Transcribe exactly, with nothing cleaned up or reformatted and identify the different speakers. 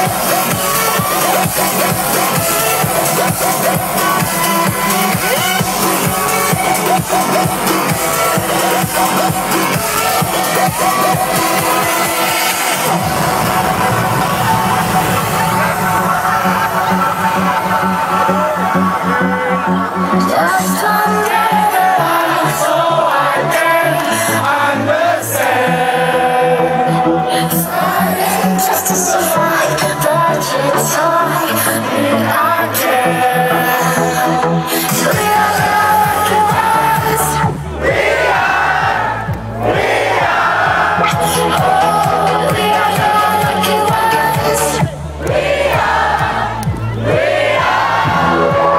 Speaker 1: Just under the light so I can understand. Starting just to survive, but it's hard, and I can. We are the lucky ones. We are, we are. Oh, we are the lucky ones. We are, we are.